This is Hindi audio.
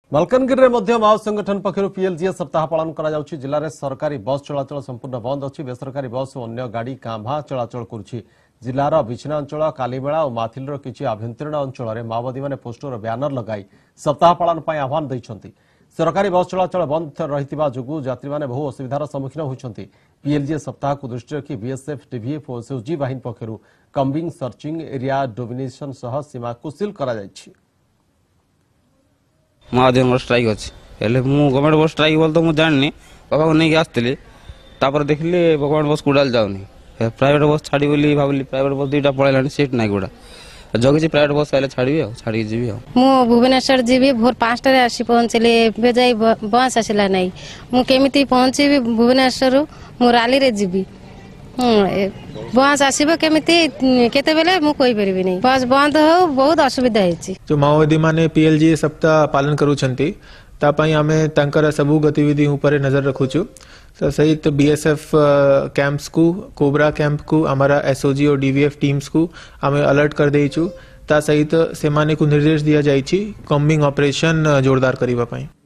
मालकानगिरी में माओ संगठन पक्षर PLGA सप्ताह पालन करा जाउछि। जिले में सरकारी बस चलाचल संपूर्ण बंद अच्छी। बेसरकारी बस और अन्य गाड़ी कांभा चलाचल करुछि। जिलार बिछना अंचल कालीमेला और माथिलर किछि आभ्यंतरीण अंचल में माओवादी माने पोस्टर और बैनर लगाई सप्ताह पालन पर आह्वान दैछन्ति। सरकारी बस चलाचल बंद रहितिबा जुगु यात्री माने बहु असुविधार सम्मुखीन होइछन्ति। PLGA सप्ताह को दृष्टि रखी BSF TVF और SOG बाहिनी पक्षर कम्बिंग सर्चिंग एरिया डोमिनेशन सह सीमा को सील करा जाइछि। महादेव स्ट्राइक अच्छी गवर्नमेंट बस स्ट्राइक बोल तो मुझे जानी बाबा को नहीं आसती देखिली गवर्नमेंट बस कूड़ा जाऊनी प्राइवेट बस छाड़ी बोली भाविली प्राइवेट बस दुईटा पड़ेगा सीट ना गुड़ा जगह प्राइवेट बस आए छाड़ी छाड़ी जी भुवनेश्वर जी भोर 5 आसी पहुँचली जाई बस आसला ना मुझे पहुँची भुवनेश्वर मु राली रे जीवी बस आसब केमिति केते बेले मु कोई परिबि नै बस बंद हो बहुत असुविधा है। जो माओवादी माने PLGA सप्ताह पालन करूछंती तापाई आमे तांकर सबु गतिविधि ऊपर नजर रखुछु। तो सहित BSF कैंप्स को कोबरा कैंप को हमारा SOG और DVF टीम्स को आमे अलर्ट कर देइछु। ता सहित सेमाने को निर्देश दिया जाइछि कम्बिंग ऑपरेशन जोरदार करिबा पई।